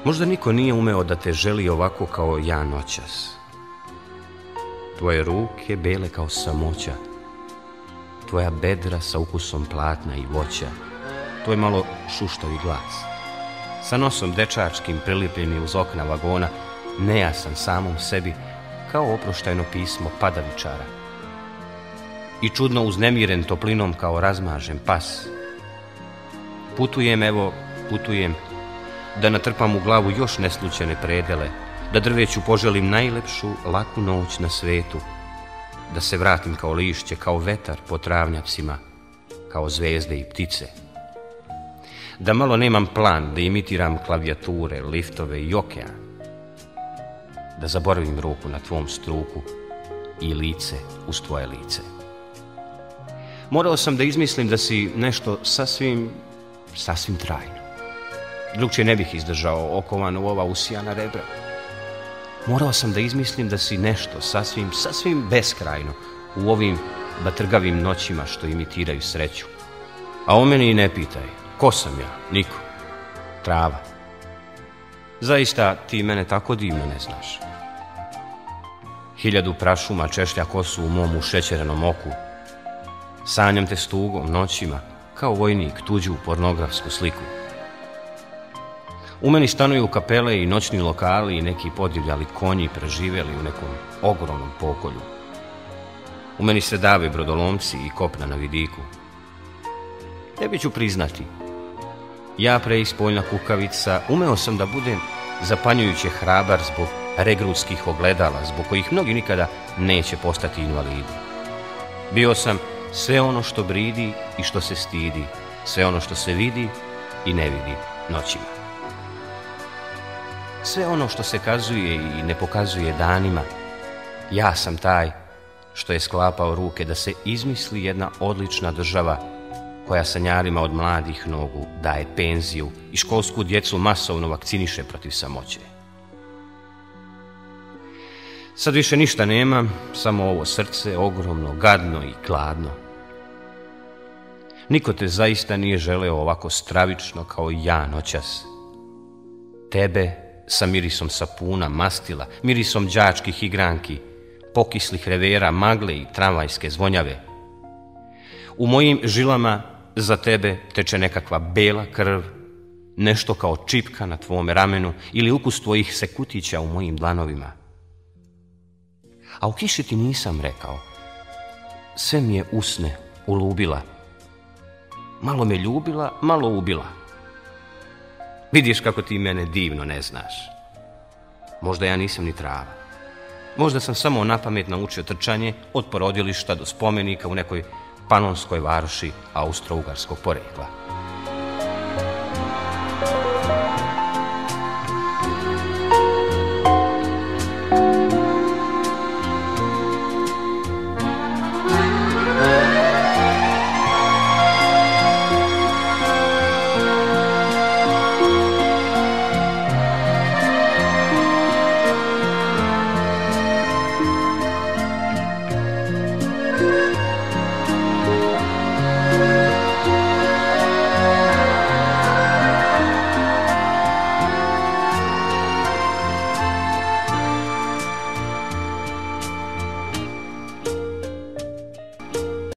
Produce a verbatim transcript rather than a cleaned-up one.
Možda niko nije umeo da te želi ovako kao ja noćas. Tvoje ruke bele kao samoća, tvoja bedra sa ukusom platna i voća, tvoj malo šuštavi glas, sa nosom dečačkim prilipljenim uz okna vagona, nejasan samom sebi, kao oproštajno pismo padavičara. I čudno uznemiren toplinom kao razmažen pas. Putujem, evo, putujem, da natrpam u glavu još neslućene predele, da drveću poželim najlepšu, laku noć na svetu, da se vratim kao lišće, kao vetar po travnjacima, kao zvezde i ptice. Da malo nemam plan, da imitiram klavijature, liftove i okean. Da zaboravim ruku na tvom struku i lice uz tvoje lice. Morao sam da izmislim da si nešto sasvim, sasvim trajno. Drugčije ne bih izdržao okovan u ova usijana rebra. Morao sam da izmislim da si nešto sasvim, sasvim beskrajno u ovim batrgavim noćima što imitiraju sreću. A o meni i ne pitaj, ko sam ja? Niko. Trava. Zaista ti mene tako divno ne znaš. Hiljadu prašuma češlja kosu u mom ušećerenom oku. Sanjam te s tugom noćima, kao vojnik tuđu pornografsku sliku. U meni stanuju kapele i noćni lokali i neki podivljali konji preživjeli u nekom ogromnom pokolju. U meni se dave brodolomci i kopna na vidiku. Tebi ću priznati, ja preispoljna kukavica umeo sam da budem zapanjujuće hrabar zbog regrutskih ogledala, zbog kojih mnogi nikada neće postati invalidi. Bio sam sve ono što bridi i što se stidi, sve ono što se vidi i ne vidi noćima. Sve ono što se kazuje i ne pokazuje danima, ja sam taj što je sklapao ruke da se izmisli jedna odlična država koja sanjarima od mladih nogu daje penziju i školsku djecu masovno vakciniše protiv samoće. Sad više ništa nema, samo ovo srce, ogromno, gadno i gladno. Niko te zaista nije želeo ovako stravično kao ja noćas. Tebe sa mirisom sapuna, mastila, mirisom đačkih igranki, pokislih revera, magle i tramvajske zvonjave. U mojim žilama za tebe teče nekakva bela krv, nešto kao čipka na tvome ramenu ili ukus tvojih sekutića u mojim dlanovima. A u kiši ti nisam rekao, sve mi je usne ulubila. Malo me ljubila, malo ubila. Vidiš kako ti mene divno ne znaš. Možda ja nisam ni trava. Možda sam samo napamet naučio trčanje od porodilišta do spomenika u nekoj panonskoj varoši austro-ugarskog porekla.